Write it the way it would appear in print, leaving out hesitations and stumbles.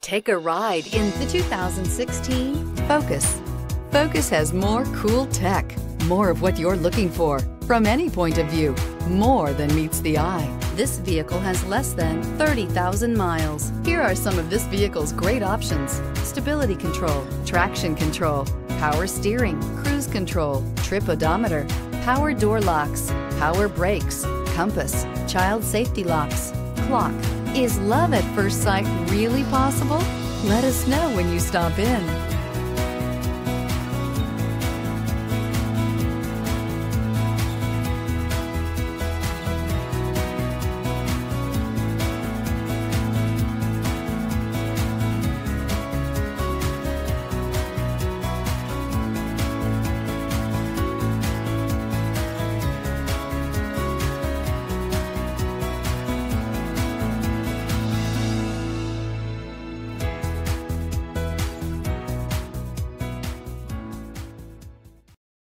Take a ride in the 2016 Focus. Focus has more cool tech, more of what you're looking for. From any point of view, more than meets the eye. This vehicle has less than 30,000 miles. Here are some of this vehicle's great options: stability control, traction control, power steering, cruise control, trip odometer, power door locks, power brakes, compass, child safety locks, clock. Is love at first sight really possible? Let us know when you stop in.